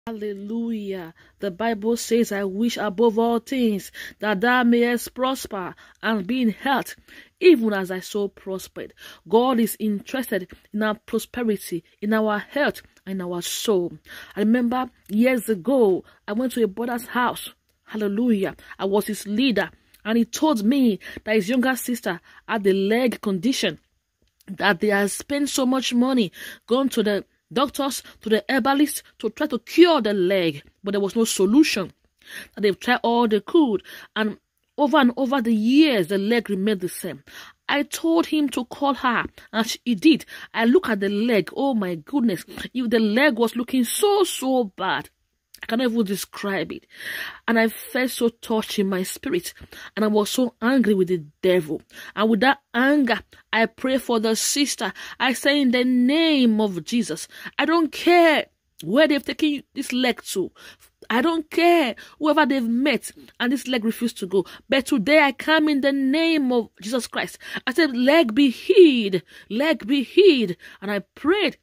Hallelujah. The Bible says, I wish above all things that thou mayest prosper and be in health, even as thy soul prospered. God is interested in our prosperity, in our health, and our soul. I remember years ago, I went to a brother's house. Hallelujah. I was his leader, and he told me that his younger sister had a leg condition, that they had spent so much money, gone to the doctors, to the herbalist to try to cure the leg, but there was no solution. That they've tried all they could, and over the years, the leg remained the same. I told him to call her, and he did. I look at the leg. Oh my goodness, the leg was looking so bad. I cannot even describe it. And I felt so touched in my spirit. And I was so angry with the devil. And with that anger, I pray for the sister. I say, in the name of Jesus, I don't care where they've taken this leg to. I don't care whoever they've met and this leg refused to go. But today I come in the name of Jesus Christ. I said, leg be healed. Leg be healed. And I prayed.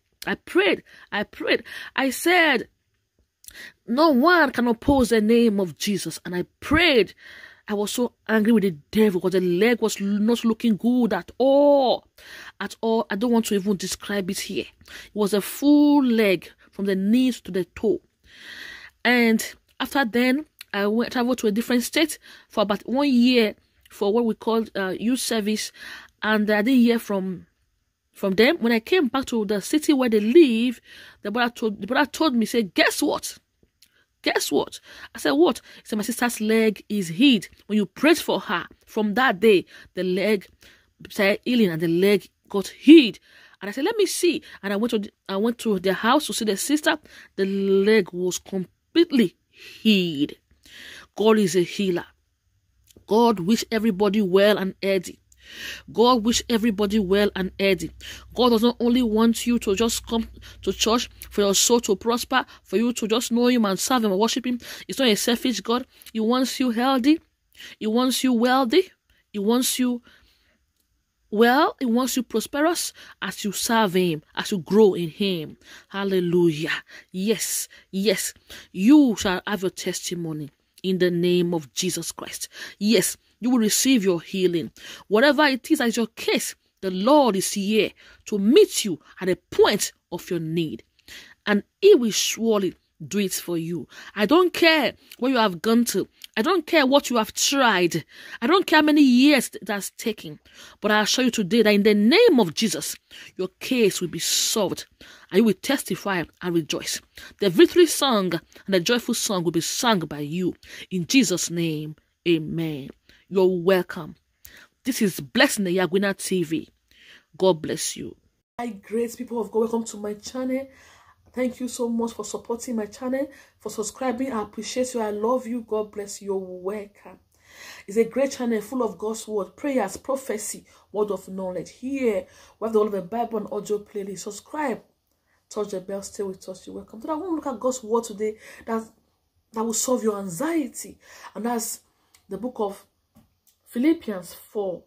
I said, no one can oppose the name of Jesus. And I prayed. I was so angry with the devil because the leg was not looking good at all. At all. I don't want to even describe it here. It was a full leg from the knees to the toe. And after then, I traveled to a different state for about 1 year for what we call youth service. And I didn't hear from them. When I came back to the city where they live, the brother told me, say, guess what? Guess what? I said, what? He said, my sister's leg is healed. When you prayed for her, from that day, the leg started healing and the leg got healed. And I said, let me see. And I went to their house to see the sister. The leg was completely healed. God is a healer. God wish everybody well and healthy. God wish everybody well and healthy. God does not only want you to just come to church for your soul to prosper, for you to just know him and serve him and worship him. It's not a selfish God. He wants you healthy. He wants you wealthy. He wants you well. He wants you prosperous as you serve him, as you grow in him. Hallelujah. Yes. You shall have your testimony in the name of Jesus Christ. Yes. You will receive your healing. Whatever it is as your case, the Lord is here to meet you at the point of your need. And he will surely do it for you. I don't care where you have gone to. I don't care what you have tried. I don't care how many years it has taken. But I assure you today that in the name of Jesus, your case will be solved. And you will testify and rejoice. The victory song and the joyful song will be sung by you. In Jesus' name, amen. You're welcome. This is Blessingehiagwinatv. God bless you. Hi, great people of God. Welcome to my channel. Thank you so much for supporting my channel, for subscribing. I appreciate you. I love you. God bless you. You're welcome. It's a great channel full of God's word, prayers, prophecy, word of knowledge. Here, we have the whole of the Bible and audio playlist. Subscribe. Touch the bell. Stay with us. You're welcome. So I want to look at God's word today that will solve your anxiety. And that's the book of Philipians 4.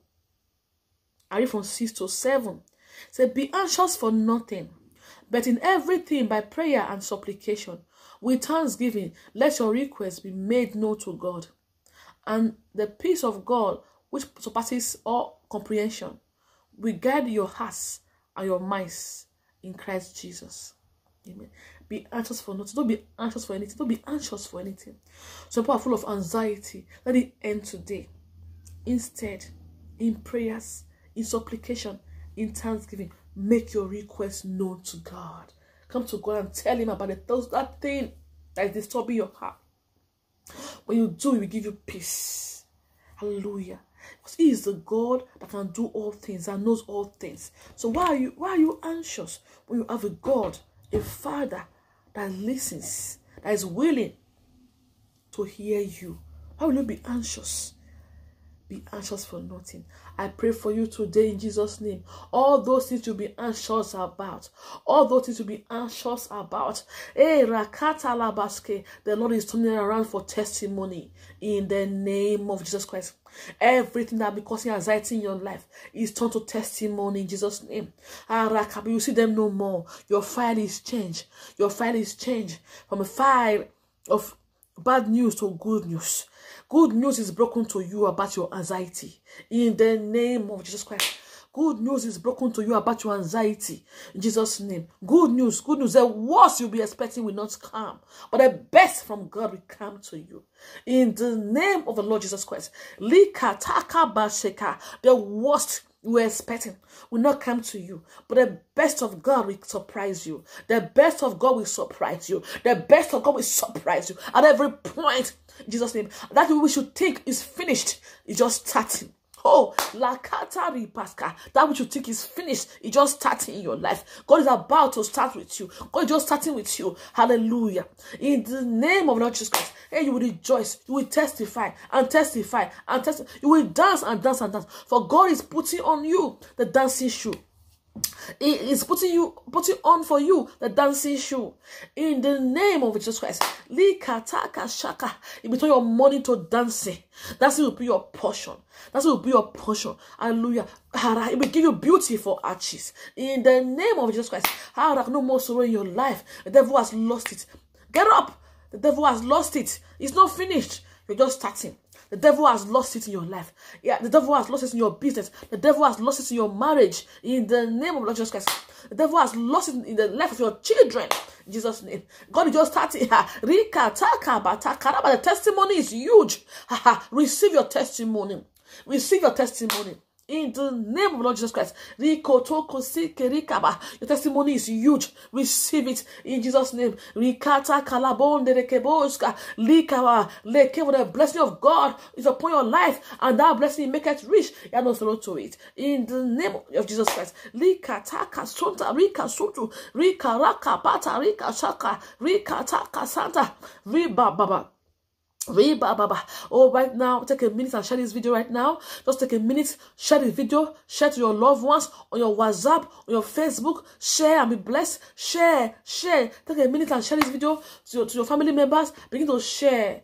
I read from 6 to 7. It said, be anxious for nothing, but in everything by prayer and supplication, with thanksgiving, let your requests be made known to God. And the peace of God, which surpasses all comprehension, will guide your hearts and your minds in Christ Jesus. Amen. Be anxious for nothing. Don't be anxious for anything. Don't be anxious for anything. Some people are full of anxiety. Let it end today. Instead, in prayers, in supplication, in thanksgiving, make your request known to God. Come to God and tell him about that thing that is disturbing your heart. When you do, he will give you peace. Hallelujah. Because he is the God that can do all things and knows all things. So why are you anxious when you have a God, a Father that listens, that is willing to hear you? Why will you be anxious? be anxious for nothing. I pray for you today in Jesus' name. All those things you'll be anxious about. All those things you'll be anxious about. Rakata labaske. The Lord is turning around for testimony in the name of Jesus Christ. Everything that be causing anxiety in your life is turned to testimony in Jesus' name. You see them no more. Your file is changed. Your file is changed from a file of bad news to good news. Good news is broken to you about your anxiety in the name of Jesus Christ. Good news is broken to you about your anxiety in Jesus' name. Good news. The worst you'll be expecting will not come, but the best from God will come to you in the name of the Lord Jesus Christ. The worst you were expecting will not come to you, but the best of God will surprise you. The best of God will surprise you. The best of God will surprise you at every point in Jesus' name. That we should think is finished is just starting. Oh, lakata pasca. That which you think is finished, it just starting in your life. God is about to start with you. God is just starting with you. Hallelujah. In the name of Lord Jesus Christ, hey, you will rejoice. You will testify and testify and testify. You will dance and dance and dance. For God is putting on you the dancing shoe. He is putting on for you the dancing shoe in the name of Jesus Christ. Likataka. You will turn your money to dancing. That will be your portion. That will be your portion. Hallelujah. It will give you beauty for arches in the name of Jesus Christ. No more sorrow in your life. The devil has lost it. Get up. The devil has lost it. It's not finished. You're just starting. The devil has lost it in your life. Yeah, the devil has lost it in your business. The devil has lost it in your marriage. In the name of Lord Jesus Christ. The devil has lost it in the life of your children. In Jesus' name. God is just starting. The testimony is huge. Receive your testimony. Receive your testimony. In the name of Lord Jesus Christ. Your testimony is huge. Receive it in Jesus' name. The blessing of God is upon your life, and that blessing make it rich. You have no sorrow to it. In the name of Jesus Christ. Oh, right now, take a minute and share this video right now. Just take a minute, share this video, share to your loved ones, on your WhatsApp, on your Facebook. Share and be blessed. Share. Take a minute and share this video to your family members. Begin to share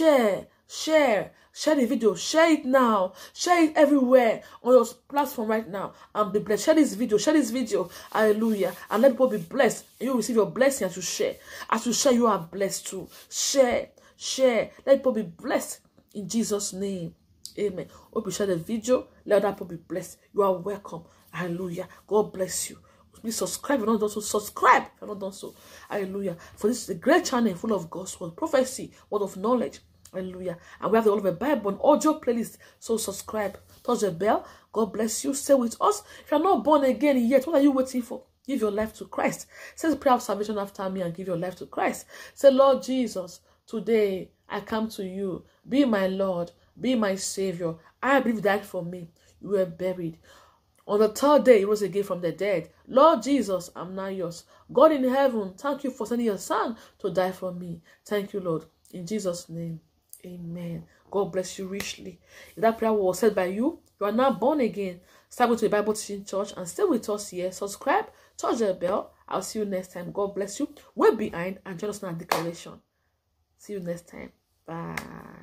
the video. Share it now. Share it everywhere on your platform right now and be blessed. Share this video. Hallelujah. And let people be blessed. You receive your blessing as you share. As you share, you are blessed too. Share. Let people be blessed in Jesus' name. Amen. Hope you share the video. Let other people be blessed. You are welcome. Hallelujah. God bless you. Please subscribe if you're not done so. Subscribe if you're not done so. Hallelujah. For this is a great channel full of gospel, prophecy, word of knowledge. Hallelujah. And we have the All of the Bible and audio playlist. So subscribe. Touch the bell. God bless you. Stay with us. If you're not born again yet, what are you waiting for? Give your life to Christ. Say the prayer of salvation after me and give your life to Christ. Say, Lord Jesus, today I come to you. Be my Lord. Be my Savior. I believe you died for me. You were buried. On the third day, he rose again from the dead. Lord Jesus, I'm now yours. God in heaven, thank you for sending your son to die for me. Thank you, Lord. In Jesus' name, amen. God bless you richly. If that prayer was said by you, you are now born again. Start going to the Bible Teaching Church and stay with us here. Subscribe, touch the bell. I'll see you next time. God bless you. Wait behind and join us in our declaration. See you next time. Bye.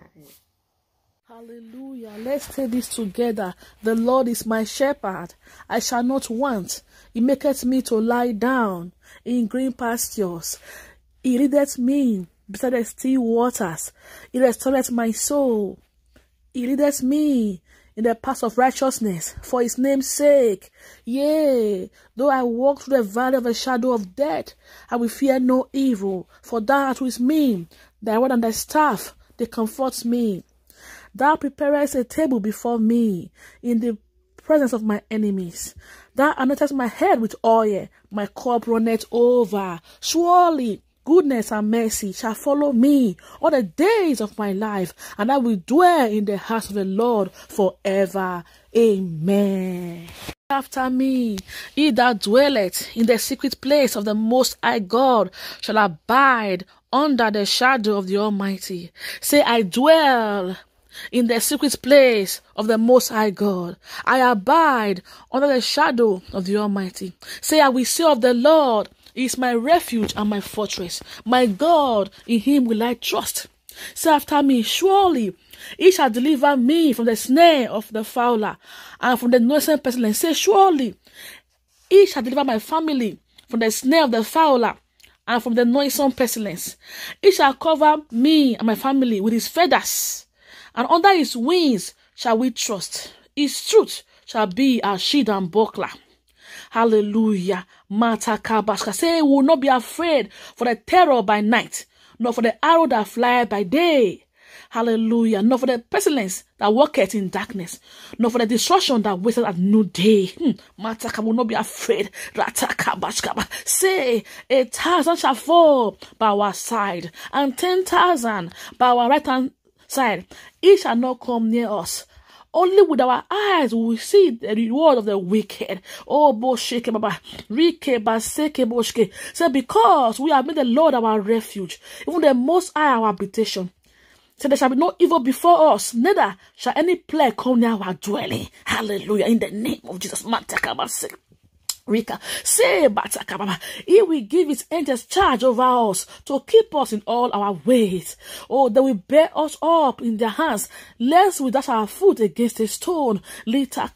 Hallelujah. Let's say this together. The Lord is my shepherd. I shall not want. He maketh me to lie down in green pastures. He leadeth me beside the still waters. He restoreth my soul. He leadeth me in the path of righteousness for his name's sake. Yea, though I walk through the valley of the shadow of death, I will fear no evil, for thou art with me. Thy rod and thy staff, they comfort me. Thou preparest a table before me in the presence of my enemies. Thou anointest my head with oil, my cup runneth over. Surely goodness and mercy shall follow me all the days of my life, and I will dwell in the house of the Lord forever. Amen. After me, he that dwelleth in the secret place of the Most High God shall abide under the shadow of the Almighty. Say, I dwell in the secret place of the Most High God. I abide under the shadow of the Almighty. Say, I will say of the Lord, He is my refuge and my fortress. My God, in Him will I trust. Say after me, surely He shall deliver me from the snare of the fowler and from the noisome pestilence. Say, surely He shall deliver my family from the snare of the fowler and from the noisome pestilence. He shall cover me and my family with His feathers, and under His wings shall we trust. His truth shall be our shield and buckler. Hallelujah. Mata kabashka. Say, we will not be afraid for the terror by night, nor for the arrow that flieth by day. Hallelujah. Nor for the pestilence that walketh in darkness, nor for the destruction that waiteth at noonday. Mataka will not be afraid. Say, 1,000 shall fall by our side, and 10,000 by our right hand side. It shall not come near us. Only with our eyes will we see the reward of the wicked. Oh, bosheke baba, rike baseke boshke. Say, because we have made the Lord our refuge, even the Most High our habitation. Say, there shall be no evil before us, neither shall any plague come near our dwelling. Hallelujah. In the name of Jesus. Rika, say, He will give His angels charge over us to keep us in all our ways. Oh, they will bear us up in their hands, lest we dash our foot against a stone. Say,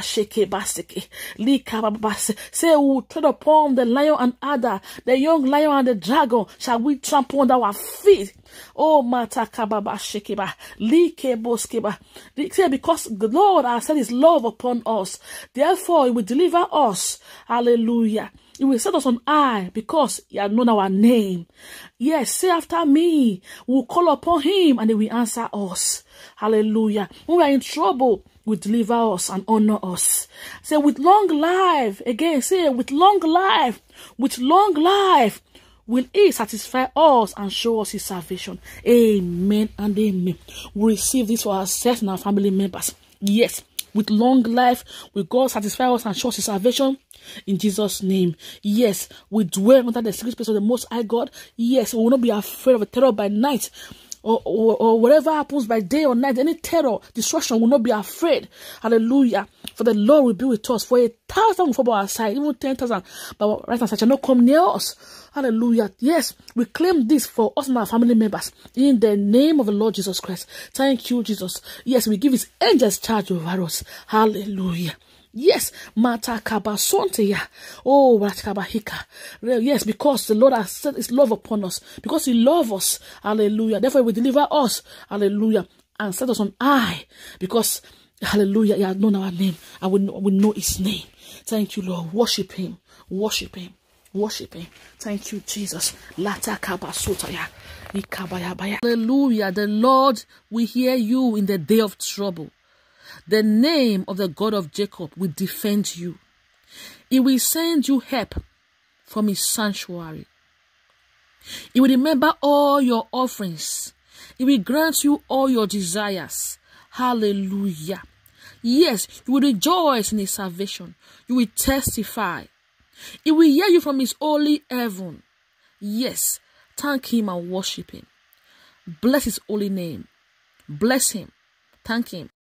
we will tread upon the lion and adder, the young lion and the dragon shall we trample under our feet. Oh, mata kababa shekeba, like boskeba. Say, because the Lord has set His love upon us, therefore He will deliver us. Hallelujah. He will set us on high because He has known our name. Yes, say after me, we will call upon Him and He will answer us. Hallelujah. When we are in trouble, He will deliver us and honor us. Say, with long life, again, say, with long life will He satisfy us and show us His salvation. Amen and amen. We receive this for ourselves and our family members. Yes, with long life will God satisfy us and show us His salvation in Jesus' name. Yes, we dwell under the secret place of the Most High God. Yes, we will not be afraid of a terror by night, or whatever happens by day or night, any terror, destruction, will not be afraid. Hallelujah. For the Lord will be with us. For 1,000 will fall by our side, even 10,000 by our right hand side shall not come near us. Hallelujah. Yes, we claim this for us and our family members in the name of the Lord Jesus Christ. Thank you, Jesus. Yes, we give His angels charge over us. Hallelujah. Yes, mata kabasonteya. Oh, watkabahika. Yes, because the Lord has set His love upon us, because He loves us. Hallelujah. Therefore, He will deliver us. Hallelujah. And set us on high, because hallelujah, He has known our name, and we know His name. Thank you, Lord. Worship Him. Worship Him. Worship Him. Thank you, Jesus. Lata kabasotaya. Hallelujah. The Lord will hear you in the day of trouble. The name of the God of Jacob will defend you. He will send you help from His sanctuary. He will remember all your offerings. He will grant you all your desires. Hallelujah. Yes, you will rejoice in His salvation. You will testify. He will hear you from His holy heaven. Yes, thank Him and worship Him. Bless His holy name. Bless Him. Thank Him.